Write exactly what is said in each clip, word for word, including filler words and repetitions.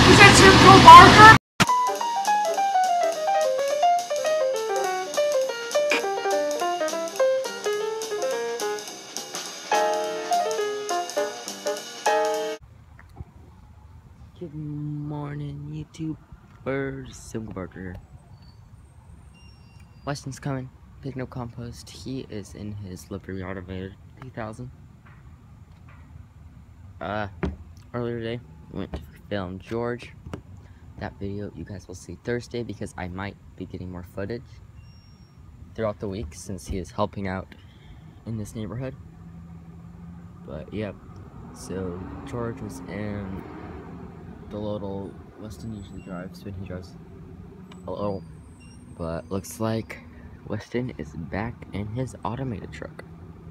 Is that Simcoe Barker? Good morning, YouTubers. Simcoe Barker here. Weston's coming. Picking up compost. He is in his Liberty Automated three thousand. Uh, earlier today, we went to film George. That video you guys will see Thursday because I might be getting more footage throughout the week since he is helping out in this neighborhood. But yeah, so George was in the little Weston usually drives when he drives a little, but looks like Weston is back in his automated truck.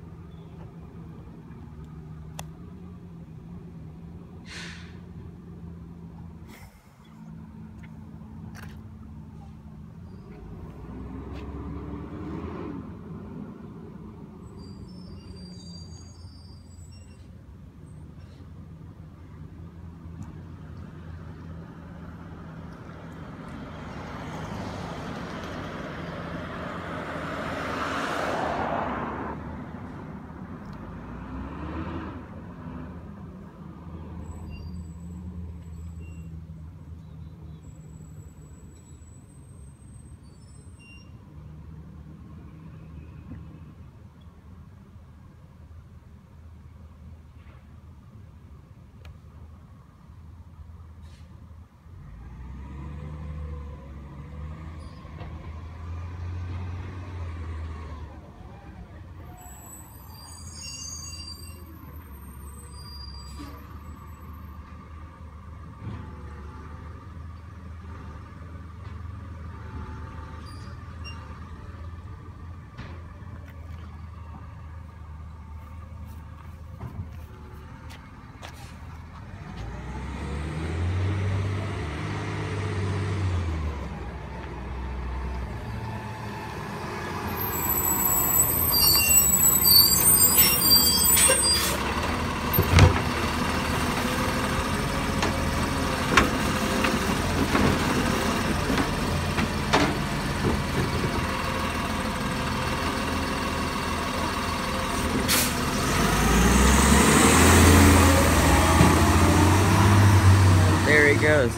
There he goes.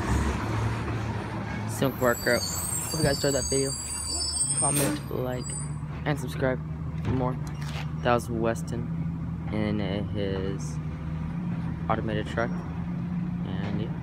Simcoe Barker. Hope you guys enjoyed that video. Comment, like, and subscribe for more. That was Weston in his automated truck. And yeah.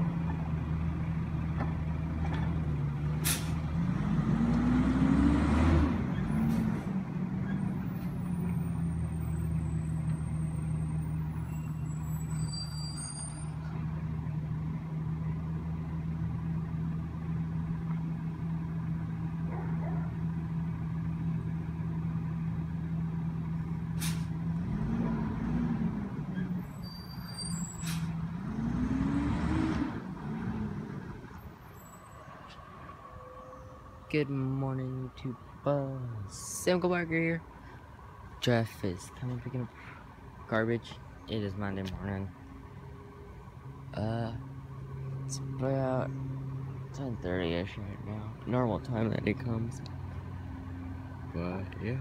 Good morning, YouTube. Uh, Simcoe Barker here. Jeff is coming picking up garbage. It is Monday morning. Uh, it's about ten thirty-ish right now. Normal time that it comes. But yeah.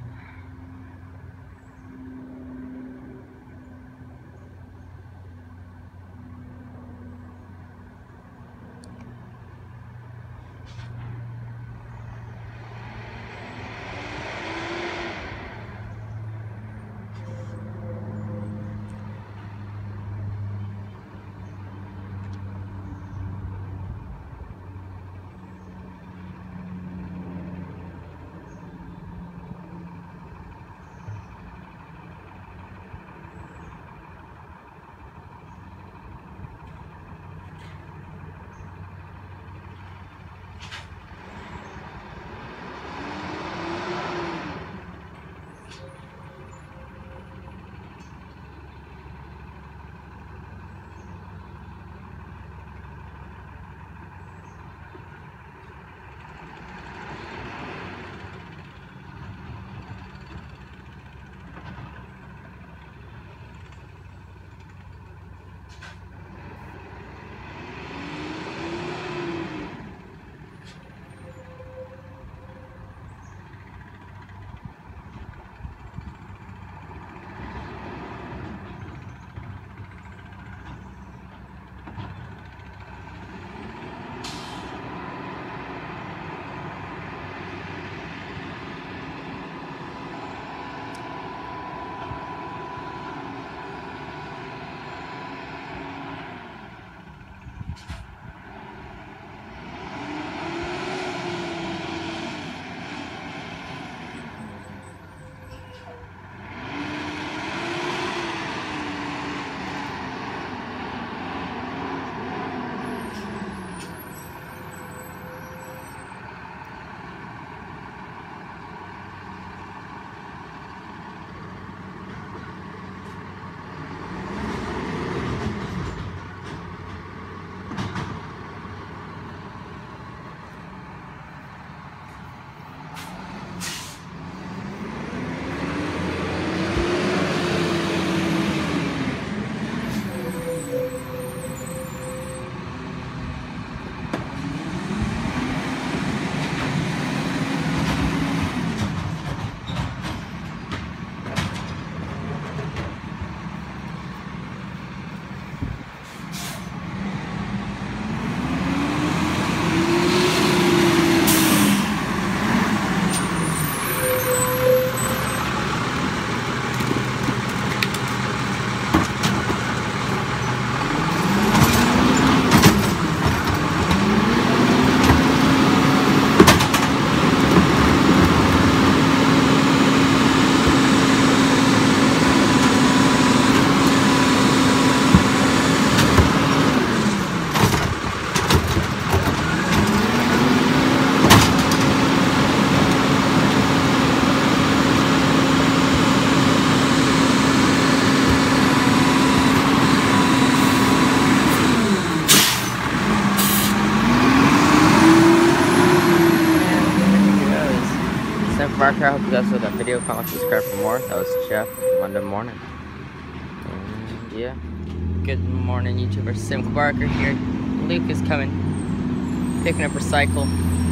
Barker. I hope you guys saw that video. Comment, subscribe for more. That was Jeff, Monday morning. And yeah. Good morning, YouTuber. Simple Barker here. Luke is coming. Picking up recycle.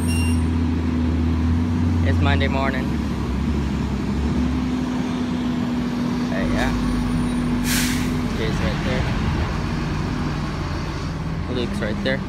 It's Monday morning. Hey, yeah. Jay's right there. Luke's right there.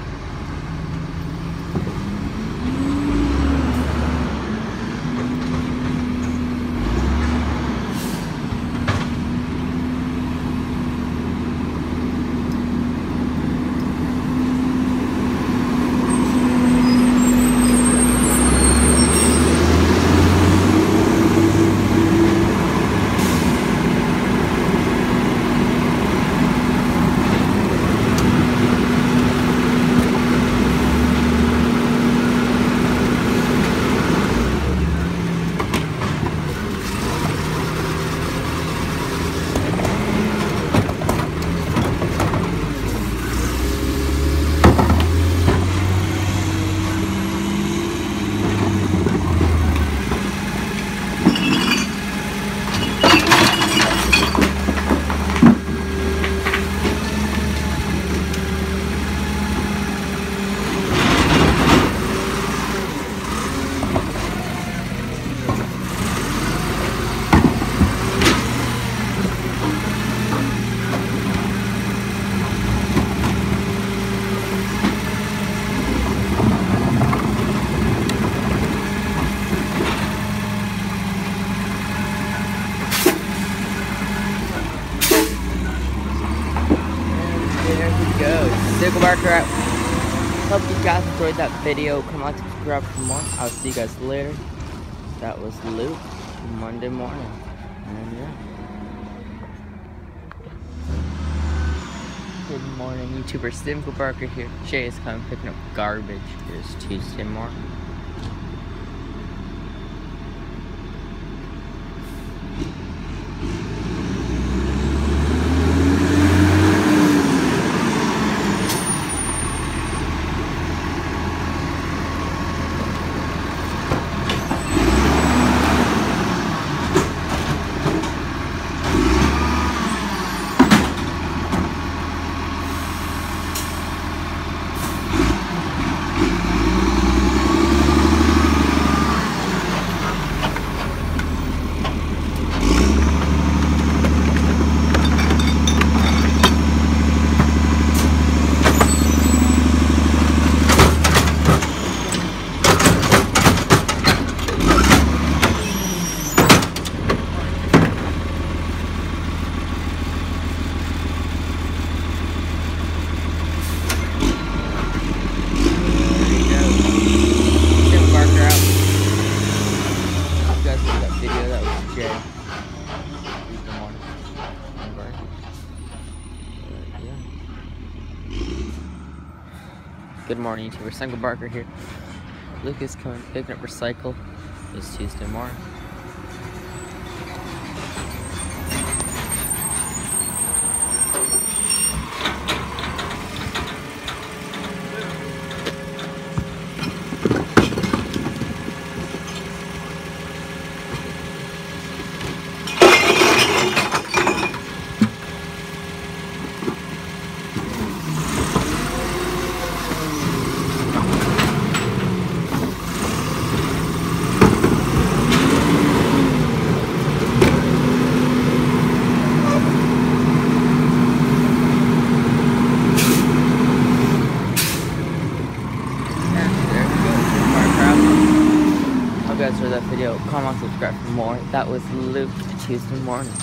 Simple Barker out. Hope you guys enjoyed that video. Come on, subscribe for more. I'll see you guys later. That was Luke, Monday morning. And yeah. Good morning, YouTuber. Simple Barker here. Jay is coming picking up garbage. It is Tuesday morning. Good morning, YouTuber. Simple Barker here. Luke is coming picking up recycle. It's Tuesday morning. Guys for that video. Comment, subscribe for more. That was Luke Tuesday morning.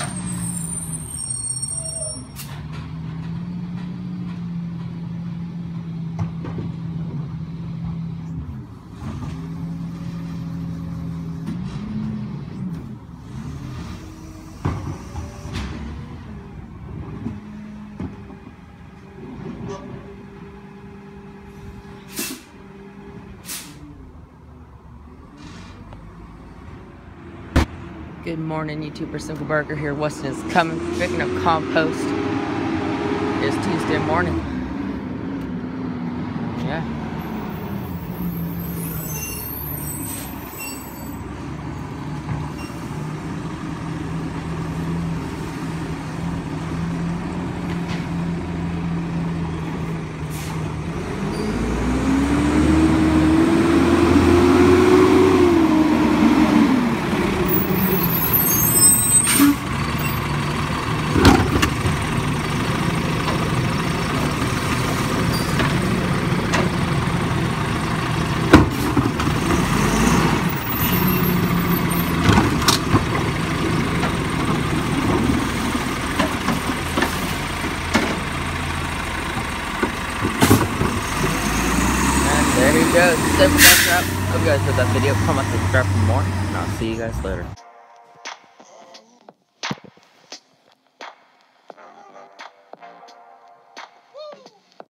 Good morning, YouTuber. Simple Barker here. Weston is coming, picking up compost. It's Tuesday morning. Yeah. there you go. Simple Guys Wrap. Hope you guys enjoyed that video. Comment, subscribe for more, and I'll see you guys later.